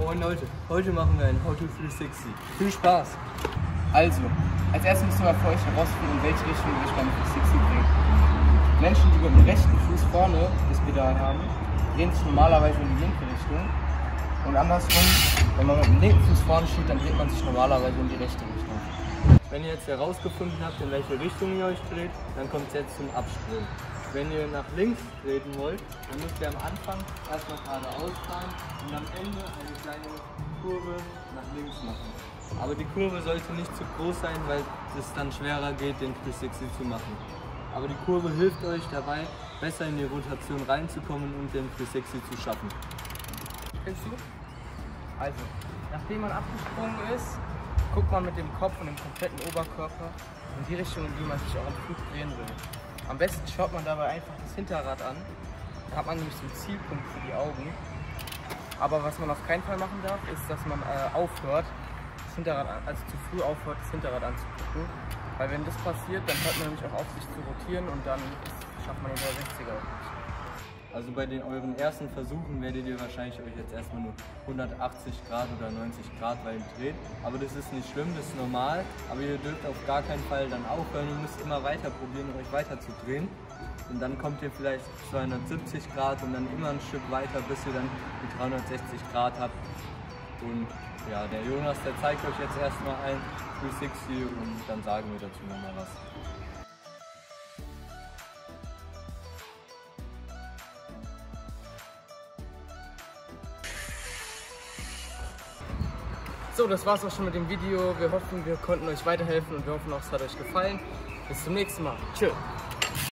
Moin Leute, heute machen wir ein How to 360. Viel Spaß! Also, als erstes müssen wir für euch herausfinden, in welche Richtung ihr euch beim 360 bringt. Menschen, die mit dem rechten Fuß vorne das Pedal haben, drehen sich normalerweise in die linke Richtung. Und andersrum, wenn man mit dem linken Fuß vorne steht, dann dreht man sich normalerweise in die rechte Richtung. Wenn ihr jetzt herausgefunden habt, in welche Richtung ihr euch dreht, dann kommt es jetzt zum Absprung. Wenn ihr nach links treten wollt, dann müsst ihr am Anfang erstmal geradeaus fahren und am Ende eine kleine Kurve nach links machen. Aber die Kurve sollte nicht zu groß sein, weil es dann schwerer geht, den 360 zu machen. Aber die Kurve hilft euch dabei, besser in die Rotation reinzukommen und den 360 zu schaffen. Kennst du? Also, nachdem man abgesprungen ist, guckt man mit dem Kopf und dem kompletten Oberkörper in die Richtung, in die man sich auch am Flug drehen will. Am besten schaut man dabei einfach das Hinterrad an. Da hat man nämlich so einen Zielpunkt für die Augen. Aber was man auf keinen Fall machen darf, ist, dass man aufhört, das Hinterrad, also zu früh aufhört, das Hinterrad anzugucken. Weil wenn das passiert, dann hört man nämlich auch auf, sich zu rotieren und dann schafft man den 360er auch nicht. Also bei euren ersten Versuchen werdet ihr wahrscheinlich euch jetzt erstmal nur 180 Grad oder 90 Grad weit drehen. Aber das ist nicht schlimm, das ist normal. Aber ihr dürft auf gar keinen Fall dann aufhören. Ihr müsst immer weiter probieren, euch weiter zu drehen. Und dann kommt ihr vielleicht 270 Grad und dann immer ein Stück weiter, bis ihr dann die 360 Grad habt. Und ja, der Jonas, der zeigt euch jetzt erstmal ein 360 und dann sagen wir dazu nochmal was. So, das war's auch schon mit dem Video. Wir hoffen, wir konnten euch weiterhelfen und wir hoffen auch, es hat euch gefallen. Bis zum nächsten Mal. Tschö.